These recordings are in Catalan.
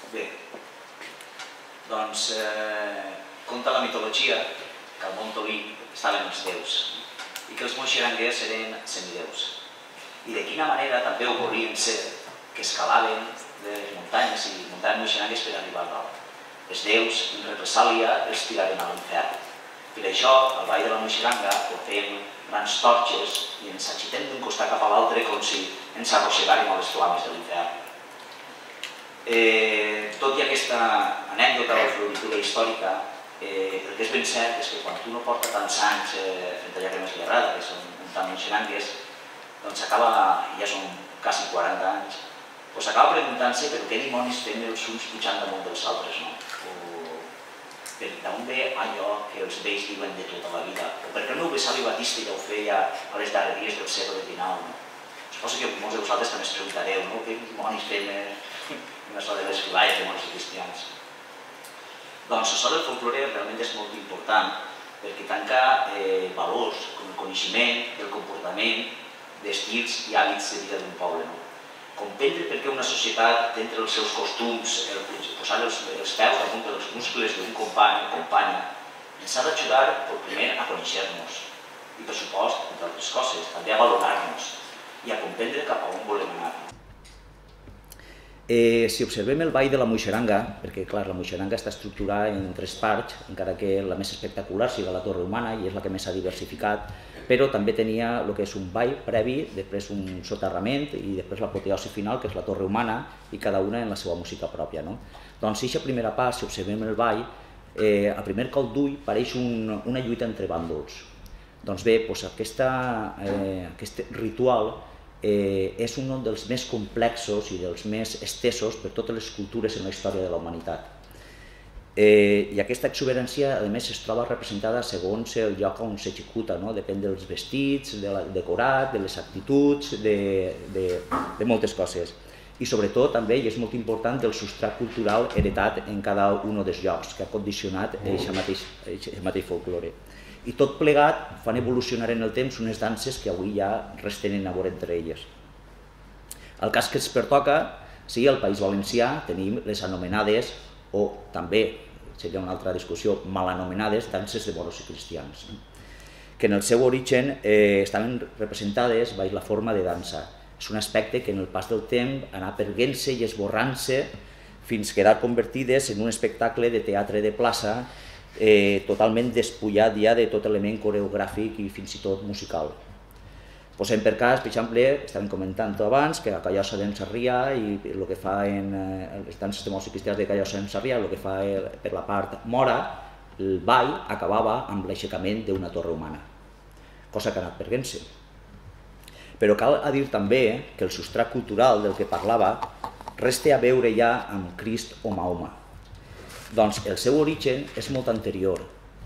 Bé, doncs conta la mitologia que al Montolí estaven els déus i que els moixeranguers eren semideus. I de quina manera també ho volien ser, que escalaven les muntanyes i muntaven moixerangues per arribar a dalt. Els déus, en represàlia, els tiraven a l'infern. Per això, al Vall de la Moixeranga, portem grans torxes i ens agitem d'un costat cap a l'altre com si ens arrossegàrem a les flames de l'infern. Tot i aquesta anècdota o floritura històrica, el que és ben cert és que quan tu no porta tants anys fent allà que més li agrada, que són muntant moixerangues, doncs acaba, ja són quasi 40 anys, doncs acaba preguntant-se per què dimonis fem els uns pujant damunt dels altres, no? D'on ve allò que els vells diuen de tota la vida? O per què el meu besavi Batista ja ho feia a les darreries del segle XIX? Suposo que molts de vosaltres també es preguntareu, no? Què dimonis fem en això de les filalles de monis cristians? Doncs això del folklore realment és molt important perquè tanca valors com el coneixement, el comportament, d'estils i hàbits de vida d'un poble. Comprendre per què una societat té entre els seus costums posar els peus damunt dels muscles d'un company o companya ens ha d'ajudar, primer, a conèixer-nos i, per supost, entre altres coses, també a valorar-nos i a comprendre cap a on volem anar. Si observem el Vall de la Moixeranga, perquè clar, la Moixeranga està estructurada en 3 parts, encara que la més espectacular sigui la Torre Humana i és la que més s'ha diversificat, però també tenia el que és un vall previ, després un soterrament i després l'apoteosi final, que és la Torre Humana, i cada una en la seva música pròpia. Doncs aquesta primera part, si observem el vall, a primer cop d'ull pareix una lluita entre bàndols. Doncs bé, aquest ritual és un dels més complexos i dels més estesos per totes les cultures en la història de la humanitat. I aquesta exuberància, a més, es troba representada segons el lloc on s'executa, depèn dels vestits, del decorat, de les actituds, de moltes coses. I sobretot també, i és molt important, del substrat cultural heretat en cada un dels llocs, que ha condicionat aquest mateix folklore. I tot plegat fan evolucionar en el temps unes danses que avui ja res tenen a veure entre elles. El cas que ens pertoca, sí, al País Valencià tenim les anomenades, o també, seria una altra discussió, mal anomenades danses de moros i cristians, que en el seu origen estaven representades baix la forma de dansa. És un aspecte que en el pas del temps anà perdent-se i esborrant-se fins quedar convertides en un espectacle de teatre de plaça totalment despullat ja de tot element coreogràfic i fins i tot musical. Posem per cas, per exemple, estàvem comentant abans, que a Callosa d'en Sarrià i el que fa en les danses de moros i cristians de Callosa d'en Sarrià, el que fa per la part mora, el ball acabava amb l'aixecament d'una torre humana, cosa que ha anat perdent-se. Però cal dir també que el substrat cultural del que parlava res té a veure ja amb Crist o Mahoma. Doncs el seu origen és molt anterior.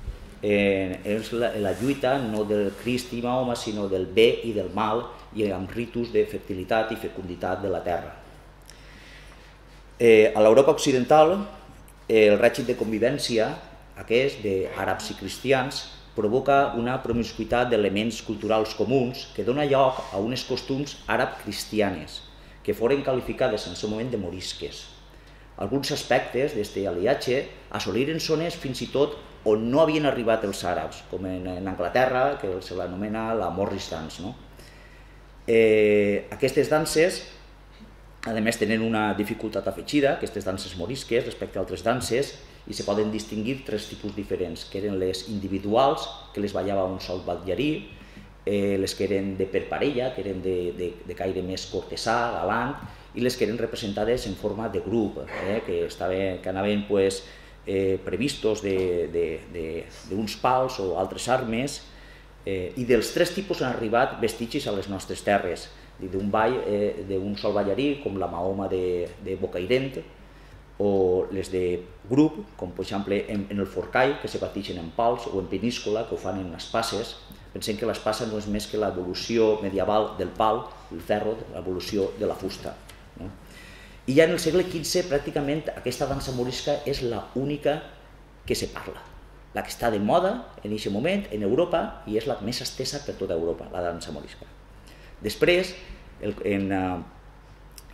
És la lluita no del Crist i Mahoma, sinó del bé i del mal i amb ritus de fertilitat i fecunditat de la terra. A l'Europa occidental, el règim de convivència, aquest d'àrabs i cristians, provoca una promiscuitat d'elements culturals comuns que dona lloc a unes costums àrab-cristianes que foren qualificades en el seu moment de morisques. Alguns aspectes d'aquest aliatge assoliren zones fins i tot on no havien arribat els àrabs, com en Anglaterra, que se l'anomena la Morris Dance. Aquestes danses, a més, tenen una dificultat afegida, aquestes danses morisques, respecte a altres danses, i se poden distingir 3 tipus diferents, que eren les individuals, que les ballava un sol ballarí, les que eren de per parella, que eren de caire més cortesà, galant, i les que eren representades en forma de grup, que anaven previstos d'uns pals o altres armes, i dels 3 tipus han arribat vestigis a les nostres terres, d'un ball d'un sol ballarí, com la Mahoma de Bocairent, o les de grup, com per exemple en el Forcall, que se batixen en pals, o en Peníscola, que ho fan en les passes. Pensem que l'espasa no és més que l'evolució medieval del pal, el ferro, l'evolució de la fusta. I ja en el segle XV, pràcticament, aquesta dansa morisca és l'única que se parla, la que està de moda en aquest moment en Europa i és la més estesa per tota Europa, la dansa morisca. Després,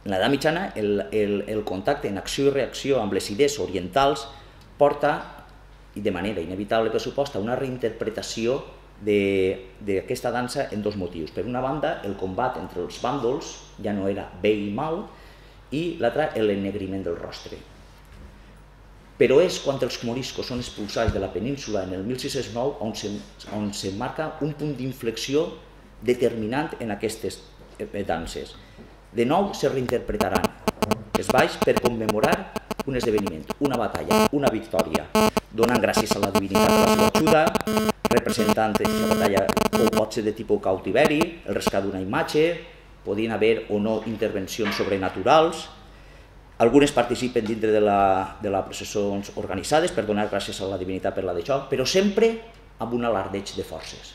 En l'edat mitjana, el contacte en acció i reacció amb les idees orientals porta, i de manera inevitable per supost, a una reinterpretació d'aquesta dansa en dos motius. Per una banda, el combat entre els bàndols ja no era bé i mal, i l'altre, l'ennegriment del rostre. Però és quan els moriscos són expulsats de la península en el 1609 on s'emmarca un punt d'inflexió determinant en aquestes danses. De nou se reinterpretaran els balls per commemorar un esdeveniment, una batalla, una victòria, donant gràcies a la divinitat per la seva ajuda, representant la batalla o pot ser de tipus cautiveri, el rescat d'una imatge, podien haver o no intervencions sobrenaturals. Algunes participen dintre de les processons organitzades per donar gràcies a la divinitat per la de joc, però sempre amb un alardeig de forces.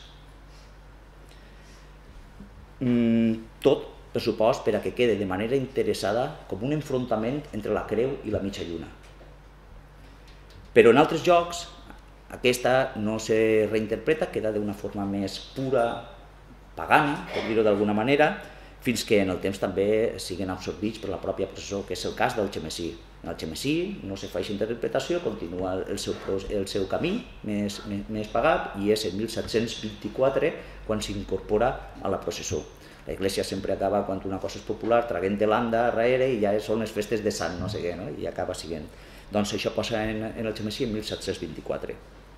Tot, per supost, per a que quede de manera interessada com un enfrontament entre la creu i la mitja lluna. Però en altres jocs aquesta no se reinterpreta, queda d'una forma més pura, pagana, per dir-ho d'alguna manera, fins que en el temps també siguin absorbits per la pròpia processó, que és el cas del xemessí. En el xemessí no se fa aquesta interpretació, continua el seu camí més pagat i és en 1724 quan s'incorpora a la processó. L'Església sempre acaba, quan una cosa és popular, traguent de l'anda darrere i ja són les festes de Sant, no sé què, i acaba siguent. Doncs això posa en el xemessí en 1724.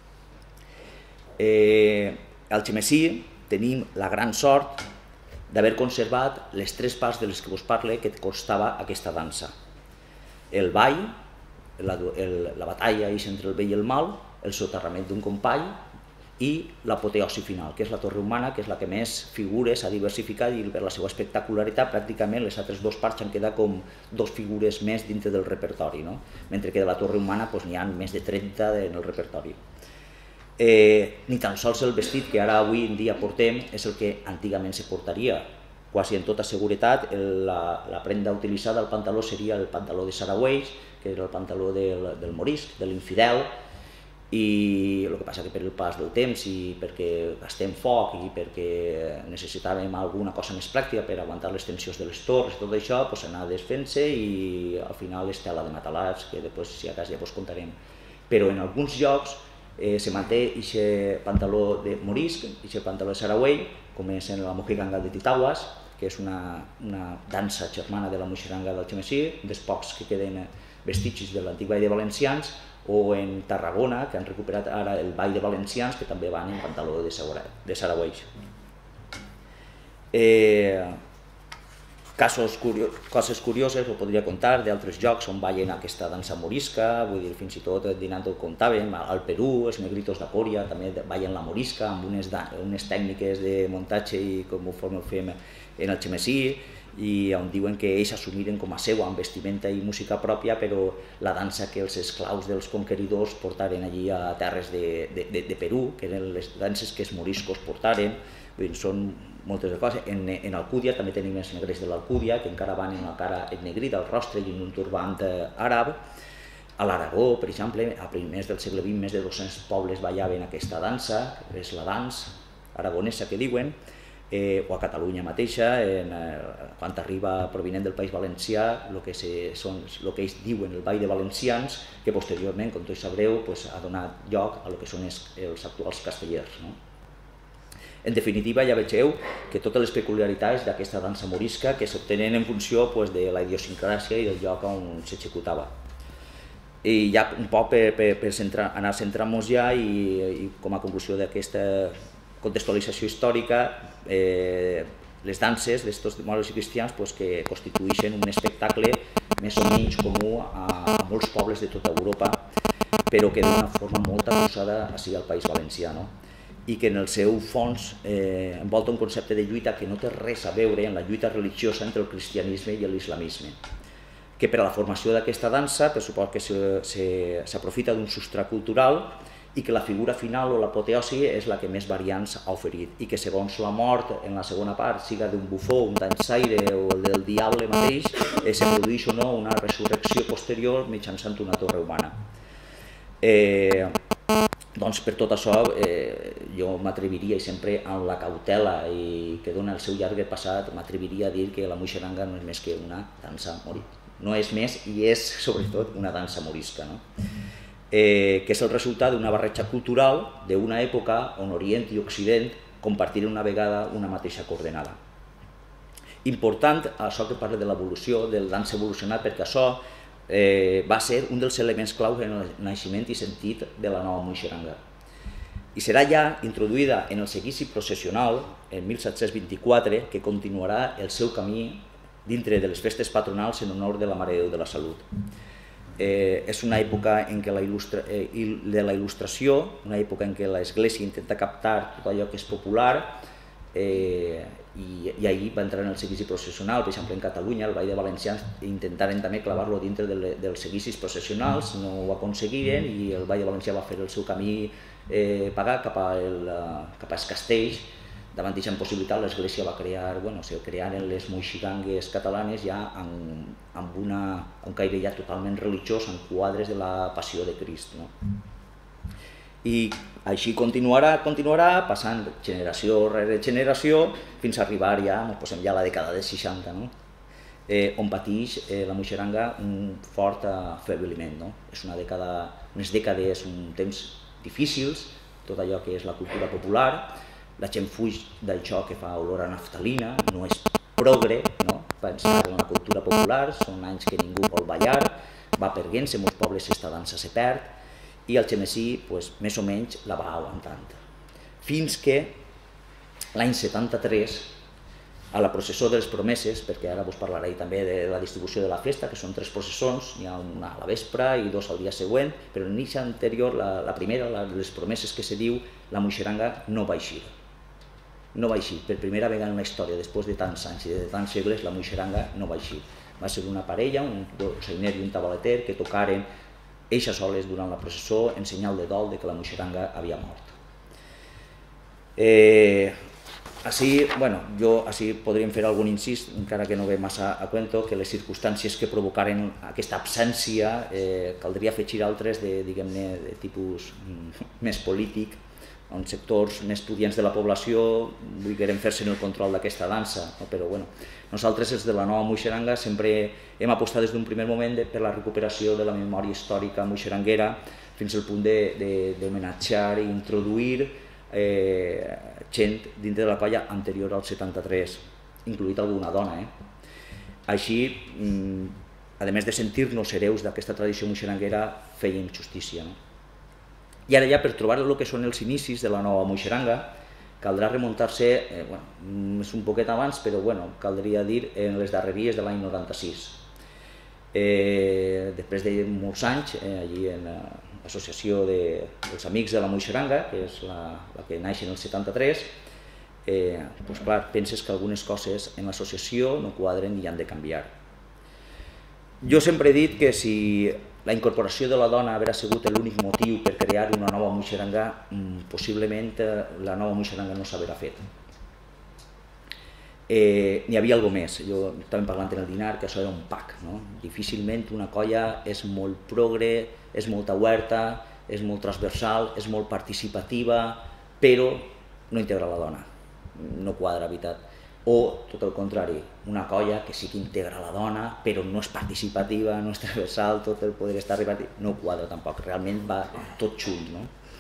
Al xemessí tenim la gran sort d'haver conservat les tres parts de les que us parle que constava aquesta dansa. El ball, la batalla entre el bé i el mal, el soterrament d'un company i l'apoteosi final, que és la torre humana, que és la que més figures ha diversificat i per la seva espectacularitat pràcticament les altres dues parts han quedat com dos figures més dintre del repertori, mentre que de la torre humana n'hi ha més de 30 en el repertori. Ni tan sols el vestit que ara avui en dia portem és el que antigament se portaria. Quasi en tota seguretat la prenda utilitzada al pantaló seria el pantaló de Saragüells, que era el pantaló del morisc, de l'infidel, i el que passa que per el pas del temps i perquè gastem foc i perquè necessitàvem alguna cosa més pràctica per aguantar les tensions de les torres, tot això anava desfent-se i al final és tela de matalars, que després si a cas ja us contarem. Però en alguns llocs se manté aquest pantaló de morisc, aquest pantaló de Saragüell, com és en la mojiganga de Titaguas, que és una dansa germana de la mojiganga del xemessí, dels pocs que queden vestigis de l'antic ball de valencians, o en Tarragona, que han recuperat ara el ball de valencians, que també van en pantaló de Saragüells. Coses curioses ho podria contar d'altres jocs on ballen aquesta dansa morisca, vull dir, fins i tot dinant ho contàvem, al Perú, els negritos d'Apòria també ballen la morisca amb unes tècniques de muntatge i conforme ho fem en el xemessí, i on diuen que ells assumiren com a seva amb vestimenta i música pròpia, però la dansa que els esclaus dels conqueridors portaren allí a terres de Perú, que eren les danses que els moriscos portaren, són moltes coses. En Alcúdia també tenim els negrers de l'Alcúdia, que encara van amb la cara ennegrida, el rostre i en un turbant àrab. A l'Aragó, per exemple, a primers del segle XX, més de 200 pobles ballaven aquesta dansa, que és la dansa aragonesa que diuen, o a Catalunya mateixa, quan arriba provinent del País Valencià, el que ells diuen el ball de valencians, que posteriorment, com tots sabreu, ha donat lloc a el que són els actuals castellers. En definitiva, ja vegeu que totes les peculiaritats d'aquesta dansa morisca que s'obtenen en funció de la idiosincràsia i del lloc on s'executava. I ja un poc per anar centrant-nos ja i com a conclusió d'aquesta contextualització històrica, les danses d'estos moros i cristians que constitueixen un espectacle més o menys comú a molts pobles de tota Europa, però que d'una forma molt acusada ací al País Valencià, i que en el seu fons envolta un concepte de lluita que no té res a veure amb la lluita religiosa entre el cristianisme i l'islamisme, que per a la formació d'aquesta dansa, per suport que s'aprofita d'un substrat cultural i que la figura final o l'apoteosi és la que més variants ha oferit i que segons la mort en la segona part, siga d'un bufó, un dansaire o del diable mateix, se produeix o no una resurrecció posterior mitjançant una torre humana. Doncs per tot això jo m'atreviria, i sempre amb la cautela que dona el seu llarg passat, m'atreviria a dir que la muixeranga no és més que una dansa morisca. No és més i és sobretot una dansa morisca, que és el resultat d'una barreja cultural d'una època on Orient i Occident compartiren una vegada una mateixa coordenada. Important això que parla de l'evolució, del dansa evolucionat, perquè això va ser un dels elements clau en el naixement i sentit de la nova muixeranga. I serà ja introduïda en el seguici processional, en 1724, que continuarà el seu camí dintre de les festes patronals en honor de la Mare de Déu de la Salut. És una època en què de la il·lustració, una època en què l'Església intenta captar tot allò que és popular, i ahir va entrar en el seguici processional. Per exemple, en Catalunya, el Ball de Valencians intentaren també clavar-lo dintre dels seguicis processionals, no ho aconseguiren, i el Ball de Valencià va fer el seu camí pagar cap als castells. Davant d'aquesta impossibilitat, l'Església va crear, se crearen les moixirangues catalanes ja amb un caire ja totalment religiós, amb quadres de la Passió de Crist. I així continuarà, passant generació rere generació, fins a arribar ja, ens posem ja a la dècada dels 60, on pateix la muixeranga un fort afebliment. És unes dècades, uns temps difícils, tot allò que és la cultura popular. La gent fuig d'això que fa olor a naftalina, no és progre, pensar en la cultura popular, són anys que ningú vol ballar, va perdent-se, en molts pobles aquesta dansa se perd, i el xemesí més o menys la va aguantant. Fins que l'any 73, a la processó de les promeses, perquè ara us parlaré també de la distribució de la festa, que són 3 processons, n'hi ha una a la vespre i 2 al dia següent, però en l'inici anterior, la primera, les promeses que se diu, la muixeranga no va eixir. No va eixir, per primera vegada en la història, després de tants anys i de tants segles, la muixeranga no va eixir. Va ser una parella, un dolçainer i un tabaleter, que tocaren eixes soles durant la processó en senyal de dol que la muixeranga havia mort. Així podríem fer algun incís, encara que no ve massa a cuento, que les circumstàncies que provocaren aquesta absència caldria afegir altres de tipus més polític, on sectors més pudients de la població volgueren fer-se en el control d'aquesta dansa, però nosaltres, els de la nova muixeranga, sempre hem apostat des d'un primer moment per la recuperació de la memòria històrica muixeranguera, fins al punt d'homenatjar i introduir gent dintre de la colla anterior al 73, incloït alguna dona. Així, a més de sentir-nos hereus d'aquesta tradició muixeranguera, fèiem justícia. I ara ja, per trobar el que són els inicis de la nova muixeranga, caldrà remuntar-se, és un poquet abans, però caldria dir en les darreries de l'any 96. Després de molts anys, allí en l'associació dels Amics de la Muixeranga, que és la que naix en el 73, penses que algunes coses en l'associació no quadren i han de canviar. Jo sempre he dit que si la incorporació de la dona haurà sigut l'únic motiu per crear una nova muixeranga, possiblement la nova muixeranga no s'haurà fet. N'hi havia alguna més, jo estava parlant en el dinar que això era un pack, difícilment una colla és molt progre, és molt oberta, és molt transversal, és molt participativa, però no integra la dona, no quadra, veritat. O, tot el contrari, una colla que sí que integra la dona, però no és participativa, no és transversal, tot el poder està repartit, no quadra tampoc, realment va tot xull.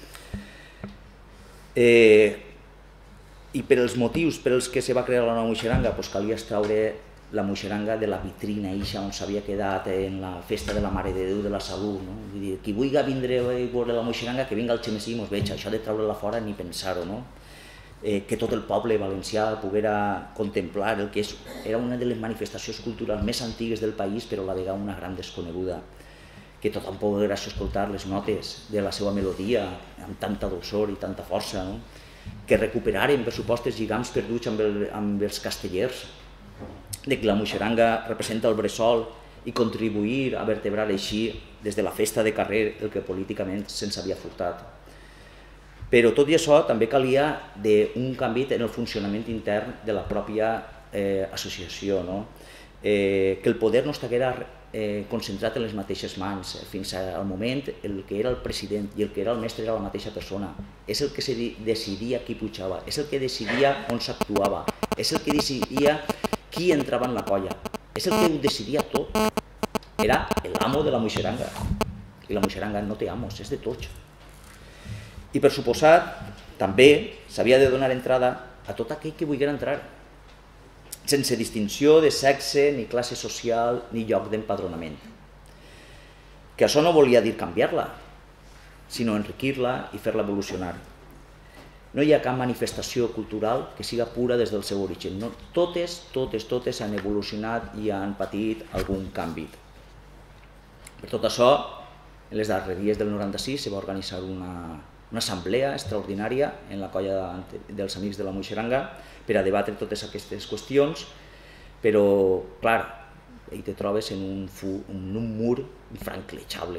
I per els motius per als que se va crear la nova muixeranga, calia extraure la muixeranga de la vitrina on s'havia quedat en la festa de la Mare de Déu de la Salut. Vull dir, qui vulgui vindre a veure la muixeranga, que vinga al xemesí i mos veig, això de treure-la fora ni pensar-ho, que tot el poble valencià poguera contemplar el que era una de les manifestacions culturals més antigues del país, però a la vegada una gran desconeguda, que tothom poguera escoltar les notes de la seva melodia amb tanta dolçor i tanta força, que recuperaren, per supost, els lligams perduts amb els castellers, de que la muixeranga representa el bressol i contribuir a vertebrar així, des de la festa de carrer, el que políticament se'ns havia furtat. Però tot i això també calia un canvi en el funcionament intern de la pròpia associació. que el poder no estiguera concentrat en les mateixes mans. Fins al moment el que era el president i el que era el mestre era la mateixa persona. És el que decidia qui pujava, és el que decidia on s'actuava, és el que decidia qui entrava en la colla, és el que ho decidia tot. Era l'amo de la muixeranga, i la muixeranga no té amos, és de tots. I per suposat, també s'havia de donar entrada a tot aquell que volguera entrar, sense distinció de sexe, ni classe social, ni lloc d'empadronament. Que això no volia dir canviar-la, sinó enriquir-la i fer-la evolucionar. No hi ha cap manifestació cultural que siga pura des del seu origen. Totes han evolucionat i han patit algun canvi. Per tot això, en les darreries del 96 se va organitzar una assemblea extraordinària en la colla dels Amics de la Muixeranga per a debatre totes aquestes qüestions, però, clar, hi te trobes en un mur infranquejable.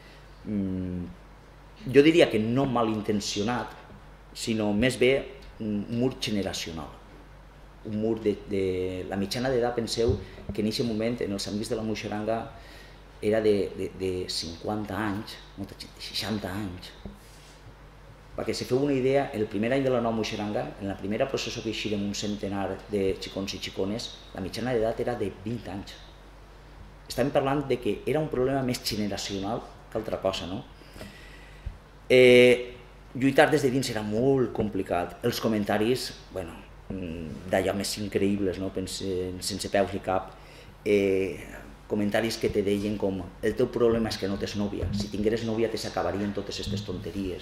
Jo diria que no malintencionat, sinó més bé un mur generacional. Un mur de la mitjana d'edat, penseu que en aquest moment en els Amics de la Muixeranga era de 50 anys, 60 anys. Perquè si feu una idea, el primer any de la nova Muixeranga, en la primera processó que eixirem un centenar de xicons i xicones, la mitjana d'edat era de 20 anys. Estàvem parlant de que era un problema més generacional que altra cosa, no? Lluitar des de dins era molt complicat. Els comentaris, bueno, d'allò més increïbles, no? Sense peus ni cap. Comentaris que te deien com el teu problema és que no tens nòvia, si tingueres nòvia te s'acabarien totes aquestes tonteries.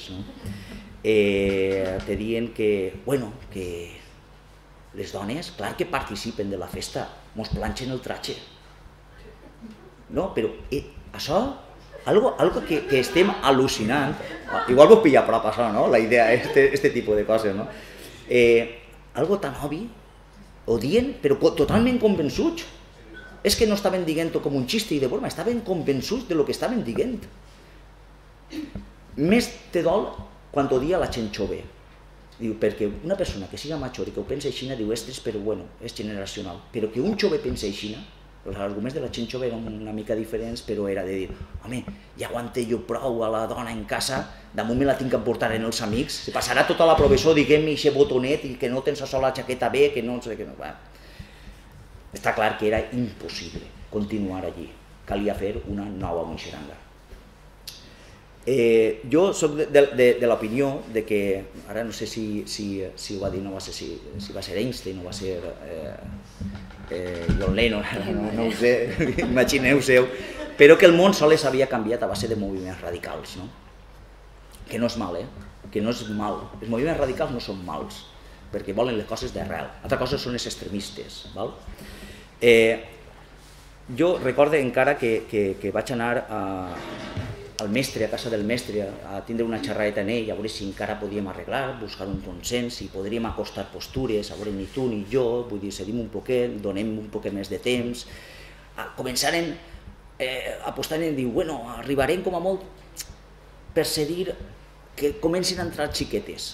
Te diuen que les dones, clar que participen de la festa, mos planxen el tratge. Però això, algo que estem al·lucinant, igual vos pilla a prop això, la idea, este tipus de coses, algo tan obvi, ho dient, però totalment convençuts. És que no estaven dient-ho com un xiste i de broma, estaven convençuts del que estaven dient. Més te dol quan ho dia la gent jove. Perquè una persona que siga major i que ho pensa així, diu, però bueno, és generacional. Però que un jove pensa així, els arguments de la gent jove eren una mica diferents, però era de dir, home, ja aguante jo prou a la dona en casa, damunt me la tinc que portar en els amics, se passarà tota la professor diguem-me aquest botonet i que no tens a sola la jaqueta bé, que no sé què. Està clar que era impossible continuar allí, calia fer una nova Muixeranga. Jo soc de l'opinió que, ara no sé si ho va dir, no va ser si va ser Einstein o va ser John Lennon, no ho sé, imagineu-vos, però que el món sols havia canviat a base de moviments radicals, que no és mal, que no és mal, els moviments radicals no són mals, perquè volen les coses d'arrel, altra cosa són els extremistes. Jo recordo encara que vaig anar al mestre, a casa del mestre, a tindre una xerradeta amb ell, a veure si encara podíem arreglar, buscar un consens, si podríem acostar postures, a veure ni tu ni jo, vull dir, cedim un poquet, donem un poquet més de temps, començaren apostant i dir, bueno, arribarem com a molt per cedir que comencin a entrar xiquetes,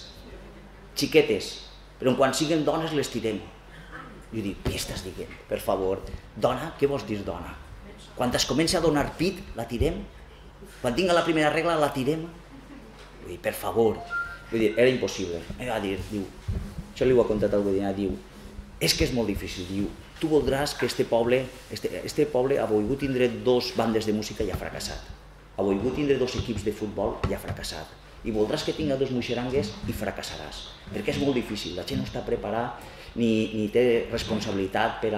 però quan siguin dones les tirem. Jo dic, què estàs dient? Per favor, dona, què vols dir dona? Quan es comença a donar pit, la tirem? Quan tinga la primera regla, la tirem? Vull dir, per favor. Vull dir, era impossible. Em va dir, diu, això li ho ha contat algú dia, diu, és que és molt difícil, diu, tu voldràs que este poble ha volgut tindre dos bandes de música i ha fracassat. Ha volgut tindre dos equips de futbol i ha fracassat. I voldràs que tinga dos muixerangues i fracassaràs. Perquè és molt difícil, la gent no està preparada ni té responsabilitat per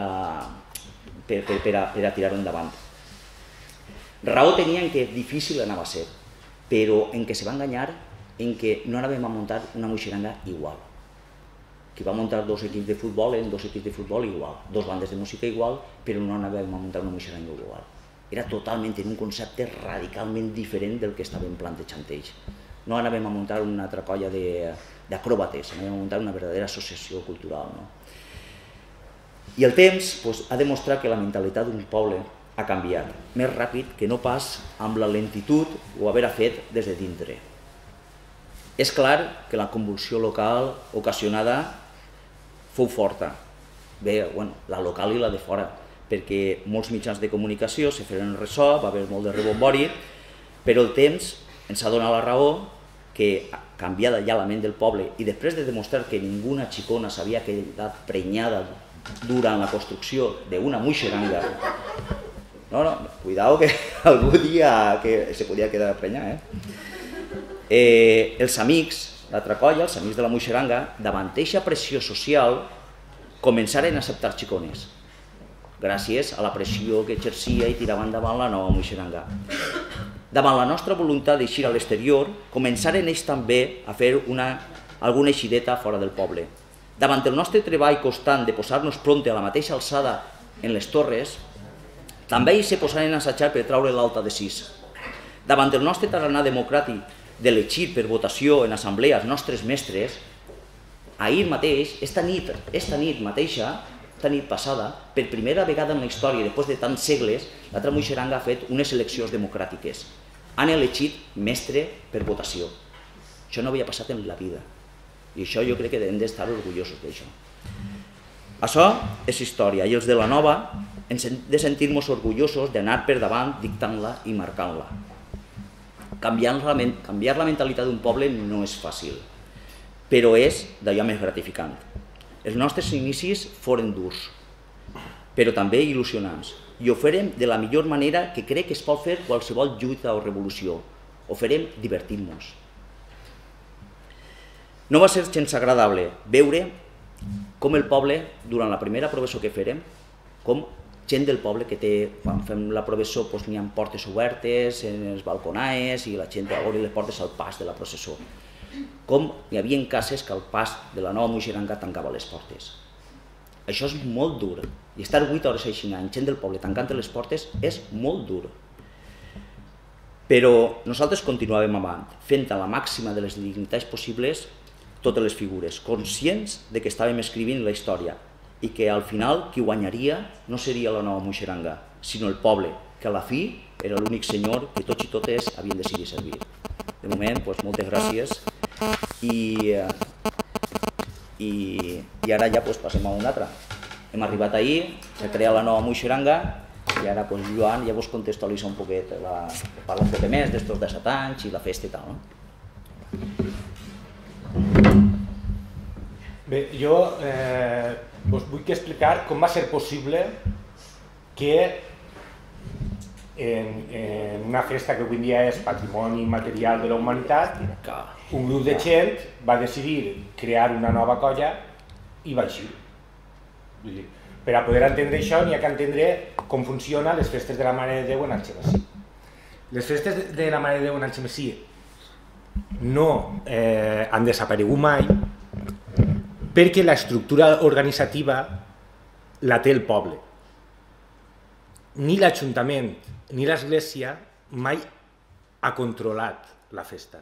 a tirar-ho endavant. Raó tenien que difícil anava a ser, però en què se va enganyar en que no anàvem a muntar una muixeranga igual. Que va muntar dos equips de futbol, eren dos equips de futbol igual, dos bandes de música igual, però no anàvem a muntar una muixeranga igual. Era totalment en un concepte radicalment diferent del que estàvem plantejant ells. No anàvem a muntar una altra colla d'acròbates, anàvem a muntar una verdadera associació cultural. I el temps ha demostrat que la mentalitat d'un poble ha canviat, més ràpid que no pas amb la lentitud o haver fet des de dintre. És clar que la convulsió local ocasionada fou forta, bé, la local i la de fora, perquè molts mitjans de comunicació se feren ressò, va haver molt de rebombori, però el temps ens ha donat la raó que, canviada ja la ment del poble, i després de demostrar que ninguna xicona s'havia quedat prenyada durant la construcció d'una muixeranga, cuidao que algú dia que se podia quedar prenyada, els amics, l'altra colla, els amics de la muixeranga, davant eixa pressió social, començaren a acceptar xicones, gràcies a la pressió que exercia i tirava endavant la nova muixeranga. Davant la nostra voluntat d'eixir a l'exterior, començaren ells també a fer alguna eixideta fora del poble. Davant el nostre treball constant de posar-nos pronte a la mateixa alçada en les torres, també ells se posaren a assajar per traure l'alta de 6. Davant el nostre tarannà democràtic d'elegir per votació en assemblea els nostres mestres, ahir mateix, esta nit mateixa, esta nit passada, per primera vegada en la història, després de tants segles, l'altra muixeranga ha fet unes eleccions democràtiques. Han elegit mestre per votació. Això no havia passat en la vida. I això jo crec que hem d'estar orgullosos d'això. Això és història, i els de la nova ens hem de sentir-nos orgullosos d'anar per davant dictant-la i marcant-la. Canviar la mentalitat d'un poble no és fàcil, però és d'allò més gratificant. Els nostres inicis foren durs, però també il·lusionants, i ho farem de la millor manera que crec que es pot fer qualsevol lluita o revolució. Ho farem divertint-nos. No va ser gens agradable veure com el poble, durant la primera professó que fèrem, com gent del poble que té, quan fem la professó n'hi ha portes obertes, en els balconaes, i la gent obri les portes al pas de la processó. Com hi havia cases que el pas de la nova muixeranga tancava les portes. Això és molt dur, i estar 8 hores així en gent del poble tancant les portes és molt dur. Però nosaltres continuàvem avant, fent a la màxima de les dignitats possibles totes les figures, conscients de que estàvem escrivint la història i que al final qui guanyaria no seria la nova muixeranga, sinó el poble, que a la fi era l'únic senyor que tots i totes havien decidit servir. De moment, moltes gràcies i ara ja passem a una altra. Hem arribat ahir, s'ha creat la nova muixeranga i ara Joan ja vos contextualitza un poquet, parla un poc més d'estos 17 anys i la festa i tal. Bé, jo vos vull explicar com va ser possible que en una festa que avui dia és patrimoni material de la humanitat, un grup de gent va decidir crear una nova colla i va així. Per a poder entendre això n'hi ha que entendre com funcionen les festes de la Mare de Déu en Algemesí. Les festes de la Mare de Déu en Algemesí no han desaparegut mai perquè l'estructura organitzativa la té el poble. Ni l'Ajuntament ni l'Església mai ha controlat la festa.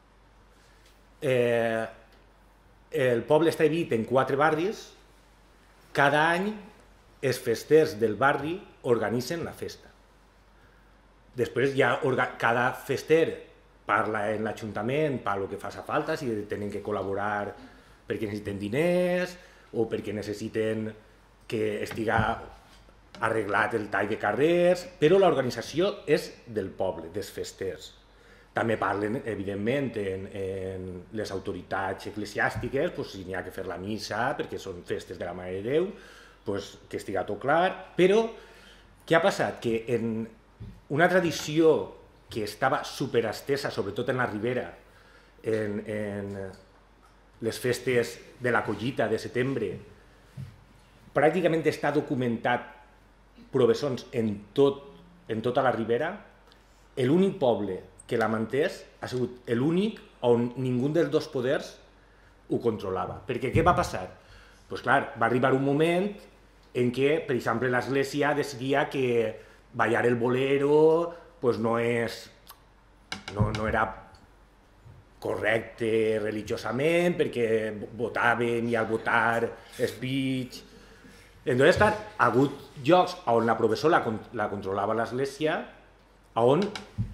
El poble està dividit en 4 barris. Cada any els festers del barri organitzen la festa. Després cada fester parla en l'Ajuntament per el que faci falta, si tenen que col·laborar perquè necessiten diners o perquè necessiten que estiga arreglat el tall de carrers, però l'organització és del poble, dels festers. També parlen, evidentment, en les autoritats eclesiàstiques, si n'hi ha que fer la missa, perquè són festes de la Mare de Déu, que estiga tot clar, però què ha passat? Que en una tradició que estava superestesa, sobretot en la Ribera, en les festes de la collita de setembre, pràcticament està documentat professons en tota la Ribera. L'únic poble que la mantès ha sigut l'únic on ningú dels dos poders ho controlava. Perquè què va passar? Doncs clar, va arribar un moment en què, per exemple, l'Església decidia que ballar el bolero no era correcte religiosament, perquè votàvem i al votar speech. Entonces, clar, ha hagut llocs on la professó la controlava l'Església, on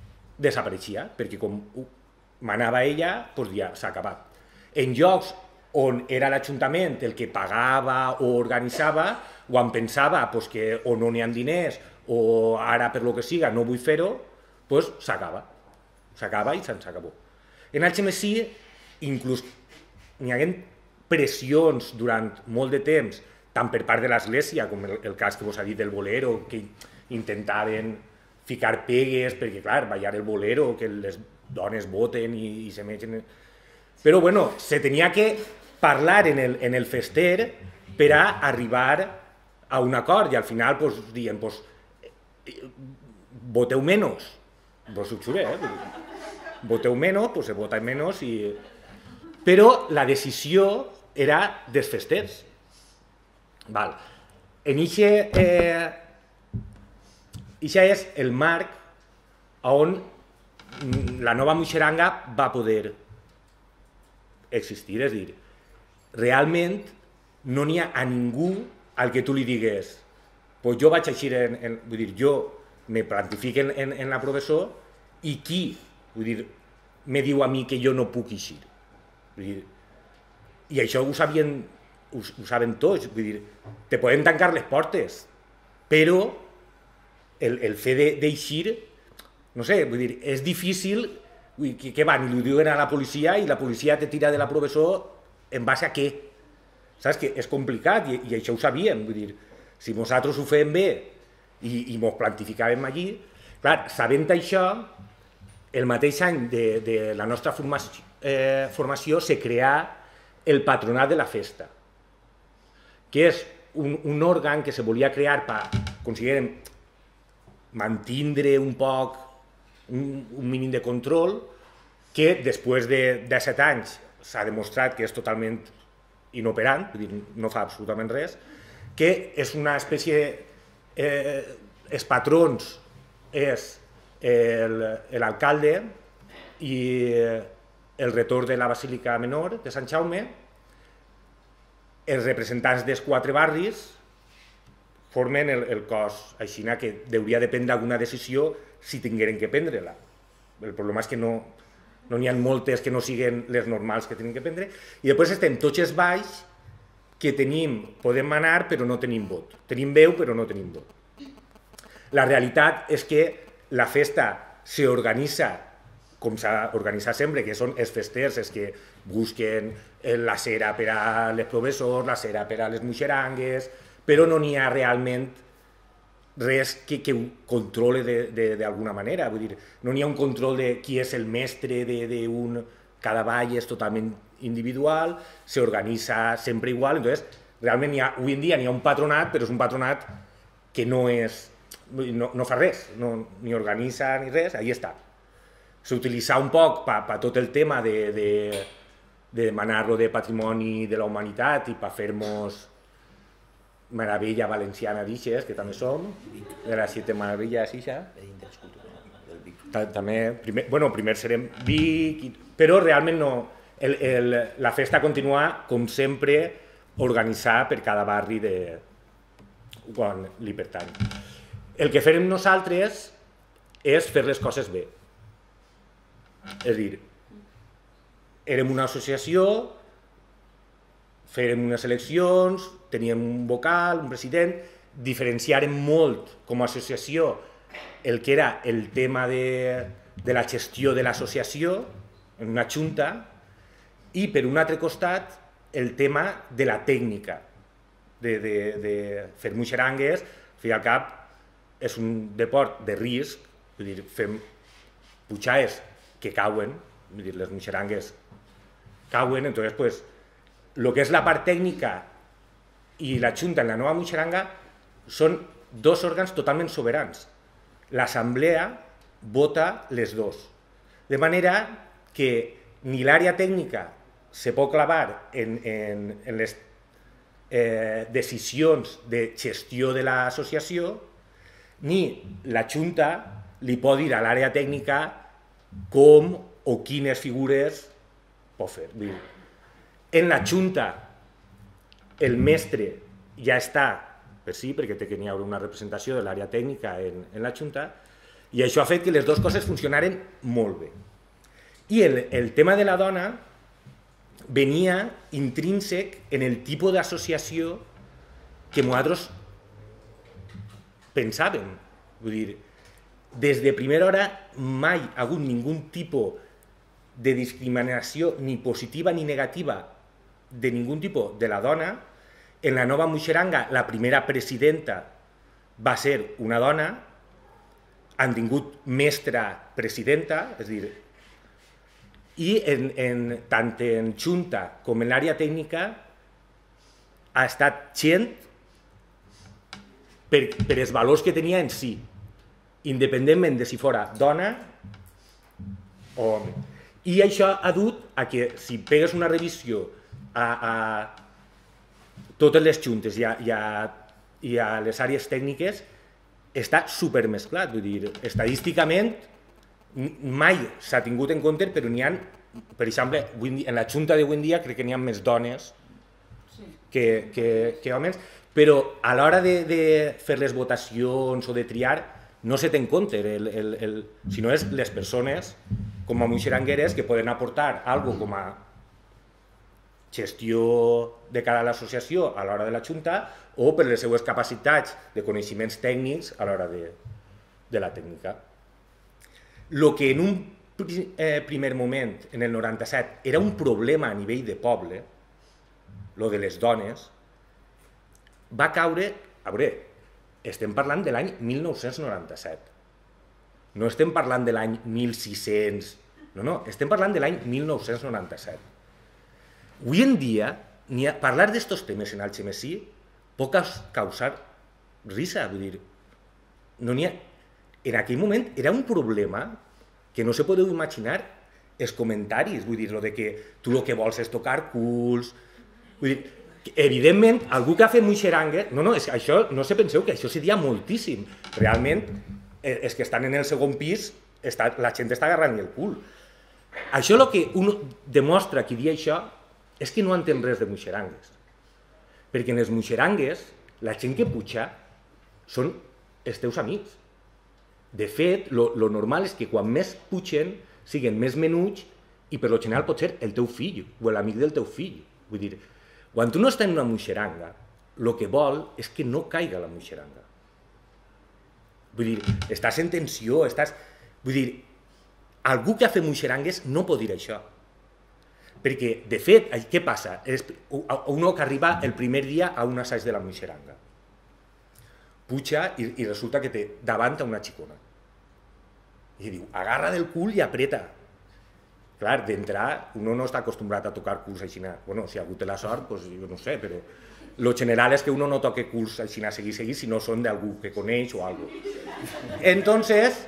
desapareixia, perquè com manava ella, ja s'ha acabat. En llocs on era l'Ajuntament el que pagava o organitzava, quan pensava que o no n'hi ha diners o ara per lo que siga no vull fer-ho, doncs s'acaba i se'ns acabó. En HMSI inclús n'hi hagué pressions durant molt de temps, tant per part de l'Església, com el cas que vos ha dit del bolero, que intentaven ficar pegues perquè, clar, ballar el bolero, que les dones voten i se meten... Però, bueno, se tenia que parlar en el fester per a arribar a un acord i al final diuen, voteu menys. Vos ho juré, voteu menys, se vota menys i... Però la decisió era dels festers. En això és el marc on la nova Muixeranga va poder existir, és a dir, realment no n'hi ha a ningú al que tu li digues jo vaig eixir, vull dir, jo me plantifico en la professor i qui, vull dir, me diu a mi que jo no puc eixir. I això ho saben tots, vull dir, te poden tancar les portes, però el fet d'eixir, no sé, vull dir, és difícil, que van i li diuen a la policia i la policia te tira de la professor en base a què? Saps que és complicat i això ho sabíem, vull dir, si nosaltres ho fèiem bé i mos plantificàvem allí, clar, sabent això, el mateix any de la nostra formació se creà el Patronat de la Festa, que és un òrgan que se volia crear per, considerem, mantindre un poc un mínim de control, que després de 7 anys s'ha demostrat que és totalment inoperant, vull dir, no fa absolutament res, que és una espècie... els patrons és l'alcalde i el retor de la Basílica Menor de Sant Jaume, els representants dels 4 barris formen el cos, així que hauria de prendre alguna decisió si tingueren que prendre-la. El problema és que no n'hi ha moltes que no siguin les normals que tenen que prendre, i després estem tots els balls que podem manar però no tenim vot. Tenim veu però no tenim vot. La realitat és que la festa s'organitza com s'ha organitzat sempre, que són els festers els que busquen la cera per a les professors, la cera per a les muixerangues, però no n'hi ha realment res que ho controle d'alguna manera. Vull dir, no n'hi ha un control de qui és el mestre d'un... Cada ball és totalment individual, s'organitza sempre igual, entonces realment avui en dia n'hi ha un patronat, però és un patronat que no fa res, ni organitza ni res, ahí està. S'utilitza un poc per tot el tema de demanar-lo de patrimoni de la humanitat i per fer-nos meravella valenciana d'ixes, que també som, de les 7 meravilles ixa. També, primer serem Vic, però realment no. La festa continua, com sempre, organitzada per cada barri quan li pertany. El que farem nosaltres és fer les coses bé. És a dir, érem una associació, fèrem unes eleccions, teníem un vocal, un president, diferenciàrem molt com a associació el que era el tema de la gestió de l'associació en una junta i, per un altre costat, el tema de la tècnica, de fer muixerangues. Al fi i al cap és un deport de risc, vull dir, fem pujades que cauen, vull dir, les muixerangues cauen, entonces, el que és la part tècnica i la junta en la nova muixeranga són 2 òrgans totalment soberans. L'assemblea vota les 2, de manera que ni l'àrea tècnica se pot clavar en les decisions de gestió de l'associació, ni la junta li pot dir a l'àrea tècnica com o quines figures pot fer. En la junta el mestre ja està per sí, perquè té que n'hi haurà una representació de l'àrea tècnica en la junta, i això ha fet que les 2 coses funcionaren molt bé. I el tema de la dona, venia intrínsec en el tipus d'associació que nosaltres pensàvem. Vull dir, des de primera hora mai ha hagut ningú tipus de discriminació ni positiva ni negativa de ningú tipus de la dona. En la nova Muixeranga la primera presidenta va ser una dona, han tingut mestra presidenta, és a dir, i tant en Junta com en l'àrea tècnica ha estat gent per els valors que tenia en si, independentment de si fora dona o home. I això ha dut a que si pegues una revisió a totes les juntes i a les àrees tècniques, està supermesclat. Vull dir, estadísticament mai s'ha tingut en compte, però n'hi ha, per exemple, en la junta d'avui en dia crec que n'hi ha més dones que homes, però a l'hora de fer les votacions o de triar no se té en compte, sinó és les persones com a muixerangueres que poden aportar alguna cosa com a gestió de cara a l'associació a l'hora de la junta o per les seues capacitats de coneixements tècnics a l'hora de la tècnica. El que en un primer moment, en el 97, era un problema a nivell de poble, el de les dones, va caure... A veure, estem parlant de l'any 1997. No estem parlant de l'any 1600... No, estem parlant de l'any 1997. Avui en dia, parlar d'estos temes en el XMSI pot causar risa, vull dir, no n'hi ha... En aquell moment era un problema que no se podeu imaginar els comentaris, vull dir, de que tu el que vols és tocar culs... Vull dir, evidentment, algú que ha fet muixerangue... No, això no se penseu que això seria moltíssim. Realment, els que estan en el segon pis, la gent està agarrant el cul. Això el que demostra qui diu això és que no entén res de muixerangues. Perquè en les muixerangues, la gent que puja són els teus amics. De fet, lo normal és que quan més pugen, siguin més menuts i per lo general pot ser el teu fill o l'amic del teu fill. Vull dir, quan tu no estàs en una muixeranga, el que vol és que no caiga la muixeranga. Vull dir, estàs en tensió, Vull dir, algú que ha fet muixerangues no pot dir això. Perquè, de fet, què passa? Un que arriba el primer dia a un assaig de la muixeranga. Puja i resulta que té davant a una xicona. I diu, agarra del cul i apreta. Clar, d'entrar, uno no està acostumbrat a tocar culs així. Bueno, si algú té la sort, doncs jo no sé, però lo general és que uno no toque culs així, seguir, si no són d'algú que coneix o algo. Entonces,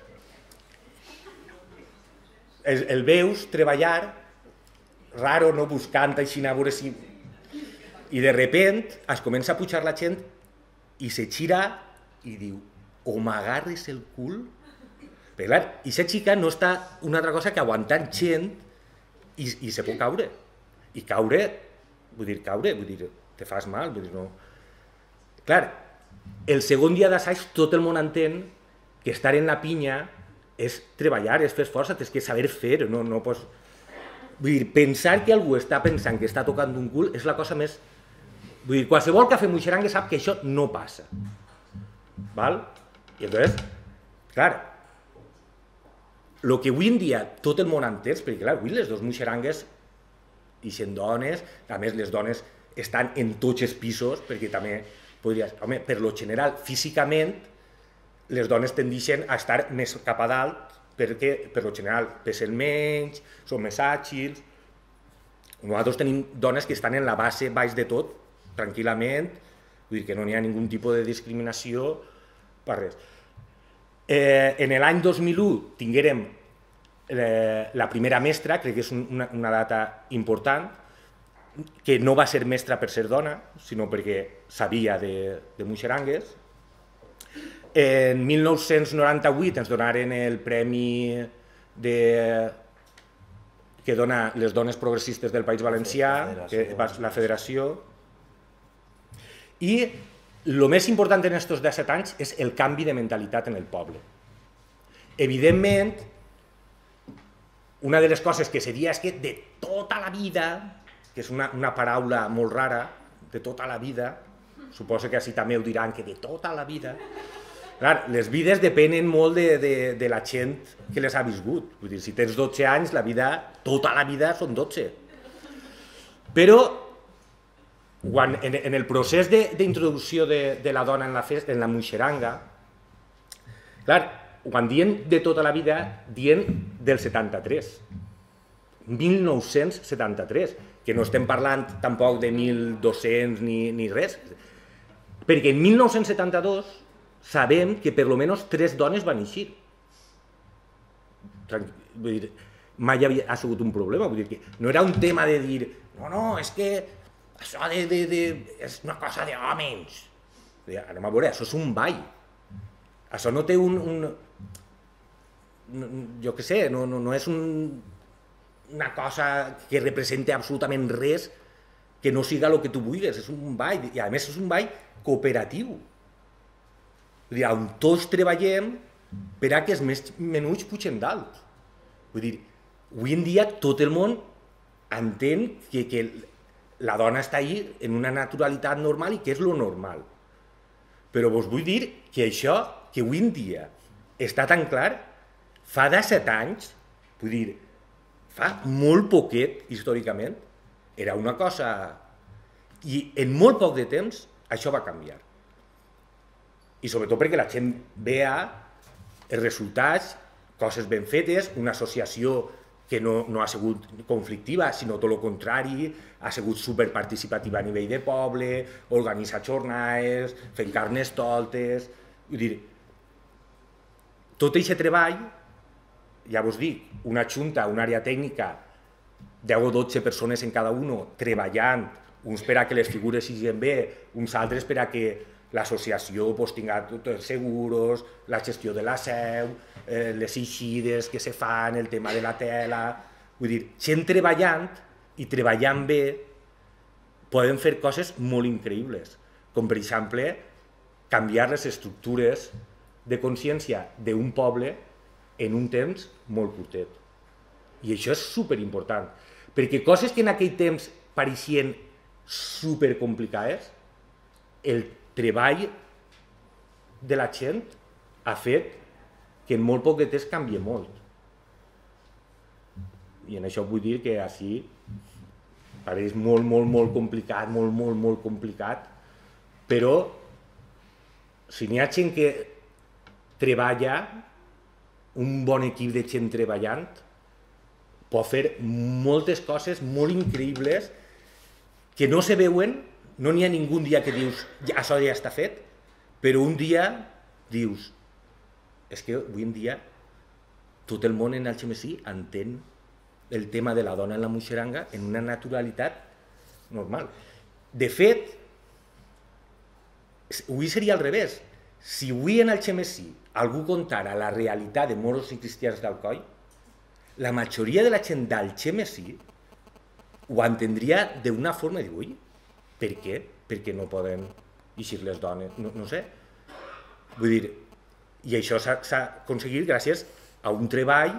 el veus treballar, raro, no buscant així, a veure si... I de repent es comença a pujar la gent i se gira i diu, o m'agarres el cul? Però clar, aquesta xica no està una altra cosa que aguantant gent i se pot caure. I caure, vull dir, te fas mal, vull dir, no... Clar, el segon dia d'assaig tot el món entén que estar en la pinya és treballar, és fer força, tens que saber fer, no pots... Vull dir, pensar que algú està pensant que està tocant un cul és la cosa més... Vull dir, qualsevol que ha fet muixerangue sap que això no passa. Val? I entonces, clar, el que avui en dia tot el món entén, perquè clar, avui les dues muixerangues ixen dones, a més les dones estan en tots els pisos, perquè també podries... Home, per lo general, físicament, les dones tendeixen a estar més cap a dalt, perquè per lo general pesen menys, són més àgils. Nosaltres tenim dones que estan en la base baix de tot, tranquil·lament, vull dir que no n'hi ha ningú tipus de discriminació per res. En l'any 2001 tinguérem la primera mestra, crec que és una data important, que no va ser mestra per ser dona, sinó perquè sabia de muixerangues. En 1998 ens donaren el premi que dona les dones progressistes del País Valencià, que és la federació. I el més important en aquests 17 anys és el canvi de mentalitat en el poble. Evidentment, una de les coses que seria és que de tota la vida, que és una paraula molt rara, de tota la vida, suposo que així també ho diran, que de tota la vida, clar, les vides depenen molt de la gent que les ha viscut. Vull dir, si tens 12 anys, la vida, tota la vida són 12. Però en el procés d'introducció de la dona en la muixeranga, clar, quan diem de tota la vida, diem del 73. 1973, que no estem parlant tampoc de 1200 ni res, perquè en 1972 sabem que per almenys 3 dones van eixir. Vull dir, mai ha sigut un problema, vull dir que no era un tema de dir no, és que això és una cosa d'hòmens. Anem a veure, això és un ball. Això no té jo què sé, no és una cosa que representa absolutament res que no siga el que tu vulguis, és un ball, i a més és un ball cooperatiu. Vull dir, on tots treballem per a que els més menuts pugen dalt. Vull dir, avui en dia tot el món entén que la dona està ahí en una naturalitat normal i que és lo normal. Però vos vull dir que això, que avui en dia està tan clar, fa 17 anys, vull dir, fa molt poquet, històricament, era una cosa... I en molt poc de temps això va canviar. I sobretot perquè la gent vea els resultats, coses ben fetes, una associació que no ha sigut conflictiva, sinó tot el contrari, ha sigut superparticipativa a nivell de poble, organitza jornades, fent carnestoltes... Vull dir, tot aquest treball, ja vos dic, una junta, una àrea tècnica, 10 o 12 persones en cada un, treballant, uns per a que les figures siguin bé, uns altres per a que l'associació tingui tots els seguros, la gestió de la seu, les eixides que se fan, el tema de la tela... Vull dir, gent treballant i treballant bé poden fer coses molt increïbles, com per exemple canviar les estructures de consciència d'un poble en un temps molt curtet. I això és superimportant, perquè coses que en aquell temps pareixien supercomplicades, el treball de la gent ha fet que en molt poc de temps canvia molt. I en això vull dir que així pareix molt complicat, molt complicat, però si n'hi ha gent que treballa, un bon equip de gent treballant, pot fer moltes coses molt increïbles que no se veuen, no n'hi ha ningú dia que dius això ja està fet, però un dia dius és que avui en dia tot el món en Algemesí entén el tema de la dona en la muixeranga en una naturalitat normal. De fet, avui seria al revés. Si avui en Algemesí algú contara la realitat de moros i cristians d'Alcoi, la majoria de la gent d'Algemesí ho entendria d'una forma de dir, ui, per què? Perquè no poden eixir les dones, no sé. Vull dir, i això s'ha aconseguit gràcies a un treball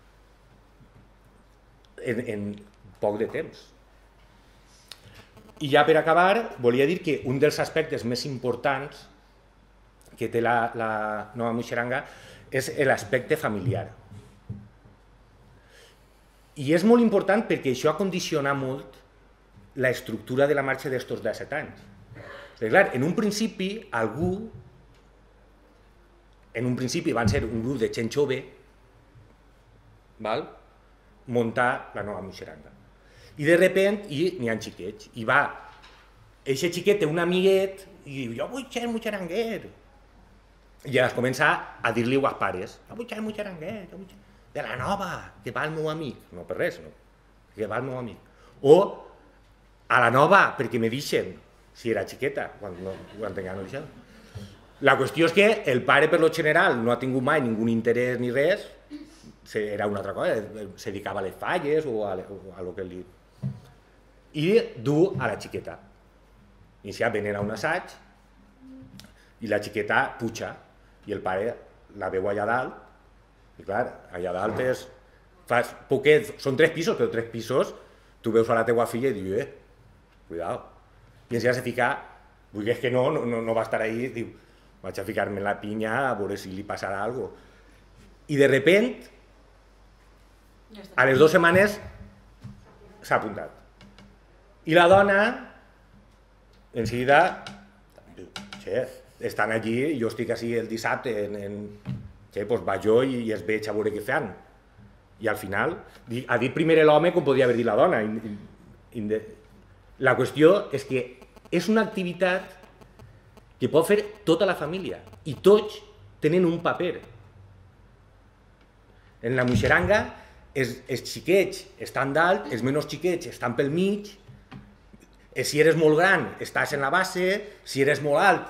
en poc de temps. I ja per acabar, volia dir que un dels aspectes més importants que té la nova muixeranga és l'aspecte familiar. I és molt important perquè això ha condicionat molt l'estructura de la marxa d'estos 17 anys. Perquè, clar, en un principi van ser un grup de gent jove, muntar la nova muixeranga. I de repente n'hi ha xiquets, i va, eixe xiquet té un amiguet, i diu, jo vull ser muixeranguer. I llavors comença a dir-li als pares, jo vull ser muixeranguer, de la nova, que va el meu amic. No per res, no, que va el meu amic. O a la nova, perquè me deixen, si era xiqueta, quan encara no deixen. La qüestió és que el pare, per lo general, no ha tingut mai ningú interès ni res, era una altra cosa, se dedicava a les falles o a lo que li... I du a la xiqueta. I ja venen a un assaig i la xiqueta puja i el pare la veu allà dalt i clar, allà dalt és fas poquets, són 3 pisos, però 3 pisos, tu veus a la teua filla i dius, cuidado. I ens has de ficar, vull dir, és que no va estar ahí, diu, vaig a ficar-me en la pinya a veure si li passarà alguna cosa. I de repent, a les 2 setmanes, s'ha apuntat. I la dona, en seguida, diu, estan allí, jo estic així el dissabte, doncs vaig jo i es veig a veure què fan. I al final, ha dit primer l'home com podria haver dit la dona. La qüestió és que és una activitat que pot fer tota la família i tots tenen un paper. En la muixeranga, els xiquets estan dalt, els menys xiquets estan pel mig, si eres molt gran estàs en la base, si eres molt alt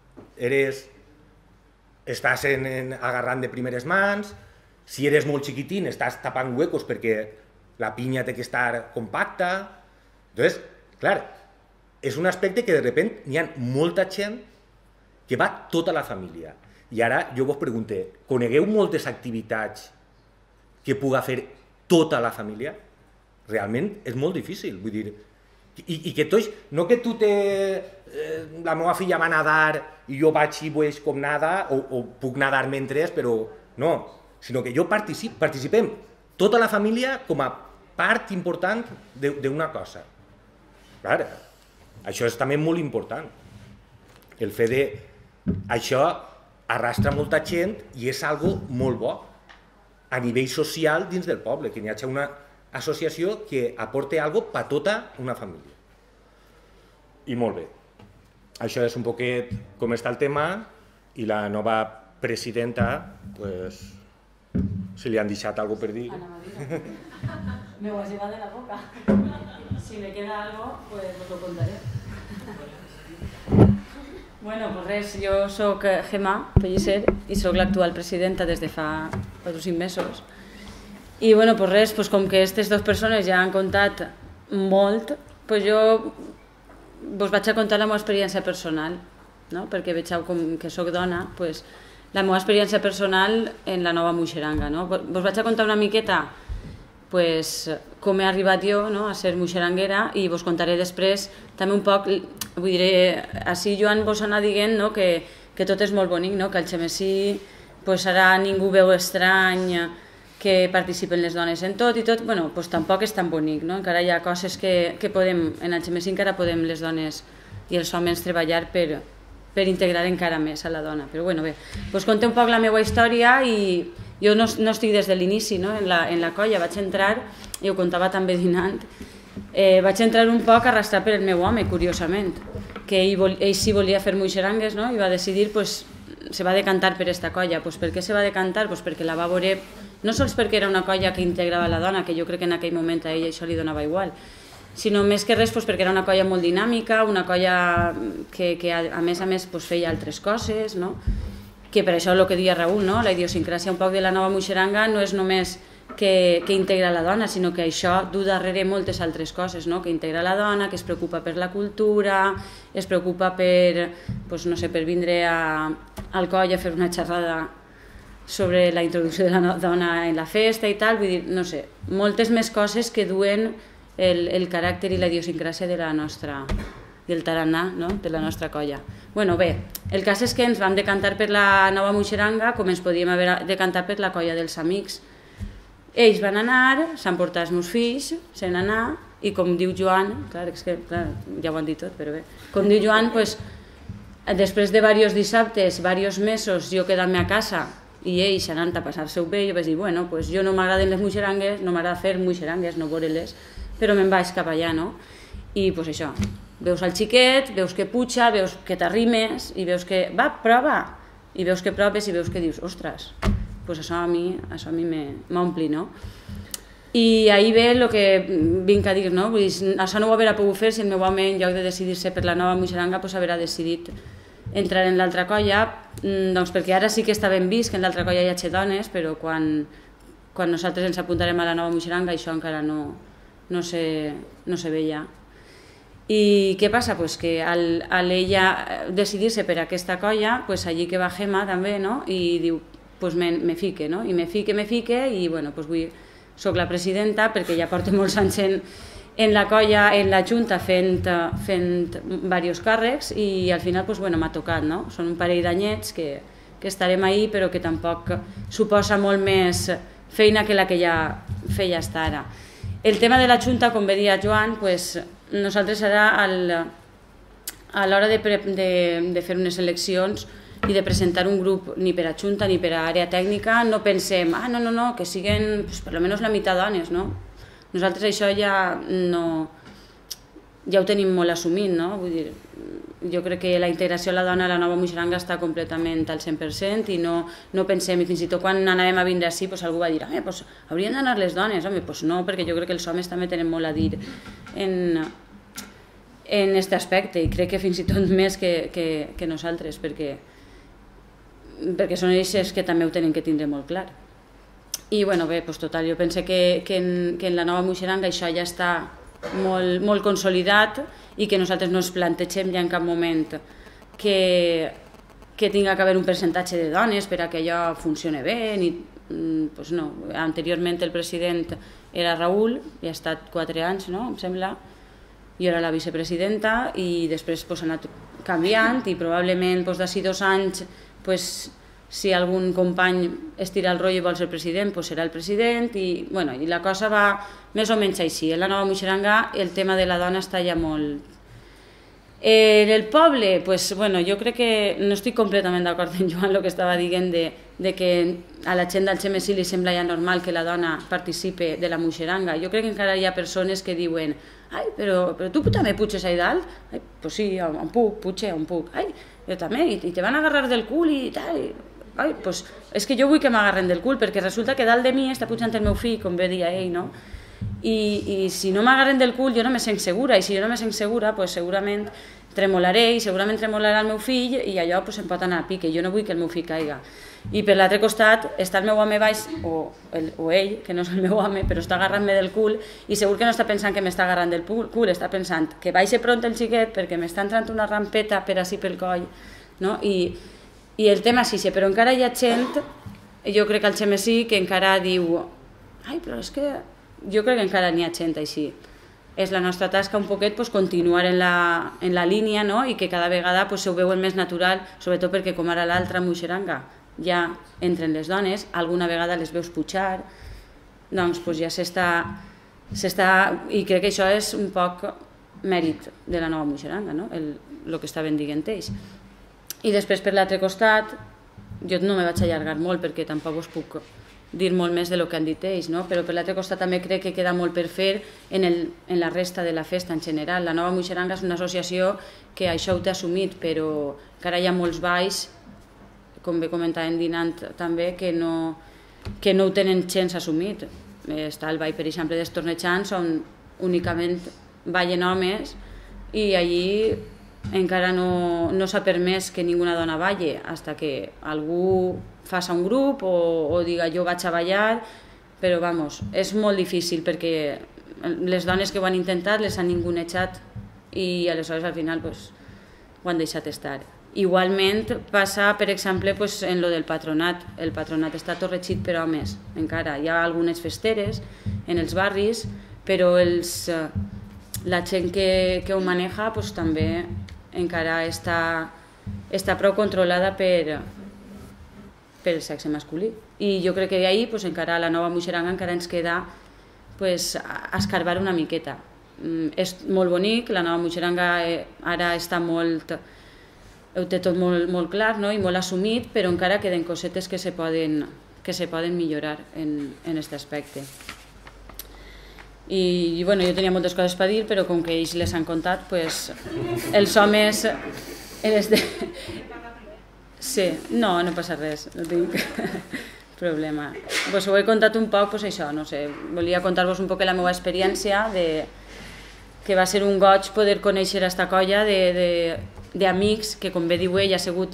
estàs agarrant de primeres mans, si eres molt xiquitín estàs tapant huecos perquè la pinya té que estar compacta. Entonces, clar, és un aspecte que de repente hi ha molta gent que va tota la família. I ara jo vos pregunto, conegueu moltes activitats que puga fer tota la família? Realment és molt difícil, vull dir, i que tots, no que tu la meva filla va nadar i jo vaig i veig com nada, o puc nadar mentre, però no, sinó que jo participem tota la família com a part important d'una cosa. Clar, això és també molt important. El fet de... Això arrastra molta gent i és algo molt bo a nivell social dins del poble, que hi hagi una associació que aporti algo per tota una família. I molt bé. Això és un poquet com està el tema i la nova presidenta, pues, si li han deixat algo per dir. Ana María, me ho has llevat de la boca. Si me queda algo, pues os lo contaré. Bueno, pues res, jo soc Gemma Pellicer i soc l'actual presidenta des de fa 4 o 5 mesos. I bueno, pues res, pues com que aquestes 2 persones ja han contat molt, pues jo vos vaig a contar la meva experiència personal, no? Perquè veieu com que soc dona, pues, la meva experiència personal en la nova muixeranga. No? Vos vaig a contar una miqueta pues, com he arribat jo, no? A ser muixeranguera i vos contaré després també un poc, vull dir, així Joan vos anà dient, no? que tot és molt bonic, no? Que al Xemesí pues, ara ningú veu estrany que participen les dones en tot i tot, bueno, pues, tampoc és tan bonic, no? Encara hi ha coses que podem, en el Xemesí encara podem les dones i els homes treballar per integrar encara més a la dona. Però bueno, bé, pues conté un poc la meva història i jo no estic des de l'inici, no? En la colla vaig entrar, i ho contava també dinant, vaig entrar un poc arrastrat per el meu home, curiosament, que ell sí volia fer muixerangues, no? I va decidir, pues, se va decantar per aquesta colla. Pues, per què se va decantar? Pues perquè la va veure, no sols perquè era una colla que integrava la dona, que jo crec que en aquell moment a ella això li donava igual, sinó més que res pues, perquè era una colla molt dinàmica, una colla que a més pues, feia altres coses, no? Que per això el que deia Raül, no? La idiosincràsia un poc de la nova muixeranga no és només que integra la dona, sinó que això du darrere moltes altres coses, no? Que integra la dona, que es preocupa per la cultura, es preocupa per, pues, no sé, per vindre al coll a fer una xerrada sobre la introducció de la dona en la festa i tal, vull dir, no sé, moltes més coses que duen el caràcter i la idiosincràsia de la nostra, del tarannà, no? De la nostra colla. Bueno, bé, el cas és que ens vam decantar per la nova muixeranga com ens podíem haver decantat per la colla dels amics. Ells van anar, s'han portat els meus fills, se n'han anat, i com diu Joan, clar, és que clar, ja ho han dit tot, però bé, com diu Joan, pues, després de diversos dissabtes, diversos mesos, jo quedant-me a casa i ells anant a passar-se-ho bé, jo vaig dir, bueno, pues jo no m'agraden les muixerangues, no m'agrada fer muixerangues, no veure-les, però me'n vaig cap allà, no? I pues això, veus el xiquet, veus que puja, veus que t'arrimes, i veus que, va, prova, i veus que proves i veus que dius, ostres, pues això a mi m'ompli, no? I ahir ve el que vinc a dir, no? Vull dir, això no ho haurà pogut fer si el meu home, en lloc de decidir-se per la nova muixeranga, pues haurà decidit entrar en l'altra colla, doncs perquè ara sí que està ben vist que en l'altra colla hi ha dones, però quan nosaltres ens apuntarem a la nova muixeranga això encara no se veia. I què passa? Pues que al ella decidir-se per aquesta colla, pues allí que va Gemma també, no? I diu, pues me fique, no? I me fique, i bueno, pues vull soc la presidenta perquè ja porto molts anys en la colla, en la Junta fent diversos càrrecs i al final m'ha tocat, no? Són un parell d'anyets que estarem ahí però que tampoc suposa molt més feina que la que ja feia hasta ara. El tema de la Junta, com bé deia Joan, nosaltres ara a l'hora de fer unes eleccions i de presentar un grup ni per a Junta ni per a àrea tècnica no pensem, no, que siguin per almenys la meitat dones, no? Nosaltres això ja ho tenim molt assumit, no? Vull dir, jo crec que la integració de la dona a la Nova Muixeranga està completament al 100% i no pensem, i fins i tot quan anàvem a vindre així algú va dir, haurien d'anar les dones, home, no, perquè jo crec que els homes també tenen molt a dir en aquest aspecte i crec que fins i tot més que nosaltres, perquè són ells que també ho tenen que tindre molt clar. I bé, total, jo penso que en la Nova Muixeranga això ja està molt consolidat i que nosaltres no ens plantegem ja en cap moment que tinga que haver un percentatge de dones per a que allò funcioni bé. No. Anteriorment el president era Raül i ha estat 4 anys, no? Em sembla. Jo era la vicepresidenta i després ha anat canviant i probablement d'ací 2 anys si algun company estira el rotllo i vol ser president, serà el president i la cosa va més o menys així. En la Nova Muixeranga el tema de la dona està ja molt... En el poble, jo crec que no estic completament d'acord amb Joan el que estava dient de que a la gent del Xemesí li sembla ja normal que la dona participe de la Muixeranga. Jo crec que encara hi ha persones que diuen però tu també puges ahí dalt? Pues sí, on puc, puig, on puc. Jo també, i te van a agarrar del cul i tal... és que jo vull que m'agarren del cul perquè resulta que dalt de mi està pujant el meu fill, com bé dia ell, no? I si no m'agarren del cul jo no me sent segura i si jo no me sent segura segurament tremolaré i segurament tremolarà el meu fill i allò em pot anar a pique. Jo no vull que el meu fill caiga. I per l'altre costat està el meu home baix o ell, que no és el meu home, però està agarrant-me del cul i segur que no està pensant que m'està agarrant del cul, està pensant que baixe pront el xiquet perquè m'està entrant una rampeta per així pel coll, no? I el tema és això, però encara hi ha gent, jo crec que al Xemesí, que encara diu però és que jo crec que encara n'hi ha gent així. És la nostra tasca un poquet continuar en la línia, no? I que cada vegada ho veuen més natural, sobretot perquè com ara l'altra Muixeranga ja entren les dones, alguna vegada les veus pujar, doncs ja s'està... I crec que això és un poc mèrit de la Nova Muixeranga, no? El que estaven dient ells. I després per l'altre costat, jo no me vaig allargar molt perquè tampoc us puc dir molt més del que han dit ells, no? Però per l'altre costat també crec que queda molt per fer en la resta de la festa en general. La Nova Muixeranga és una associació que això ho té assumit, però encara hi ha molts balls, com bé comentàvem dinant també, que no ho tenen gens assumit. Està el ball, per exemple, dels tornejants, on únicament ballen homes i allí encara no s'ha permès que ninguna dona balli fins que algú faci un grup o diga jo vaig a ballar, però és molt difícil perquè les dones que ho han intentat les han ningunejat i aleshores al final ho han deixat estar. Igualment passa, per exemple, en lo del patronat. El patronat està tot regit per homes, encara. Hi ha algunes festeres en els barris, però la gent que ho maneja també encara està prou controlada per el sexe masculí. I jo crec que d'ahir encara a la Nova Muixeranga encara ens queda escarbar una miqueta. És molt bonic, la Nova Muixeranga ara està molt... ho té tot molt clar i molt assumit, però encara queden cosetes que se poden millorar en aquest aspecte. I jo tenia moltes coses per dir, però com que ells les han contat, els homes... Sí, no passa res, no tinc problema. Ho he contat un poc, això, no sé, volia contar-vos un poc la meva experiència, que va ser un goig poder conèixer aquesta colla d'amics, que com bé diu ell ha sigut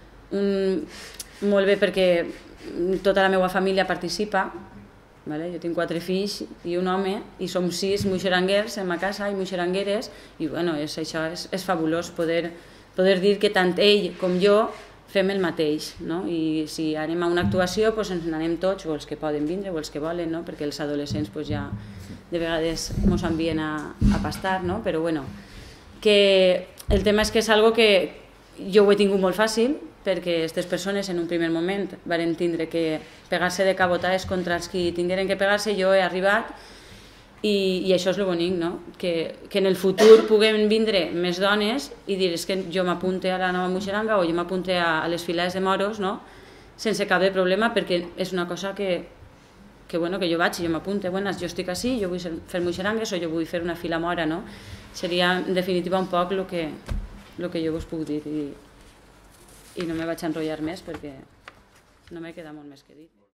molt bé perquè tota la meva família participa. Jo tinc 4 fills i un home i som 6 muixeranguers en ma casa i muixerangueres i això és fabulós poder dir que tant ell com jo fem el mateix, no? I si anem a una actuació doncs ens n'anem tots, o els que poden vindre o els que volen, no? Perquè els adolescents doncs, ja de vegades ens envien a pastar, no? Però bueno, que el tema és que és algo que jo ho he tingut molt fàcil, perquè aquestes persones en un primer moment van tindre que pegar-se de cabotades contra els que tingueren que pegar-se, jo he arribat i això és el bonic, no? Que en el futur puguem vindre més dones i dir és que jo m'apunte a la nova Muixeranga o jo m'apunte a les filades de moros, no? Sense cap de problema, perquè és una cosa que jo vaig i jo m'apunte, jo estic així, jo vull fer Muixerangues o jo vull fer una fila mora, no? Seria en definitiva un poc el que jo vos puc dir i no me vaig enrotllar més perquè no me queda molt més que dir.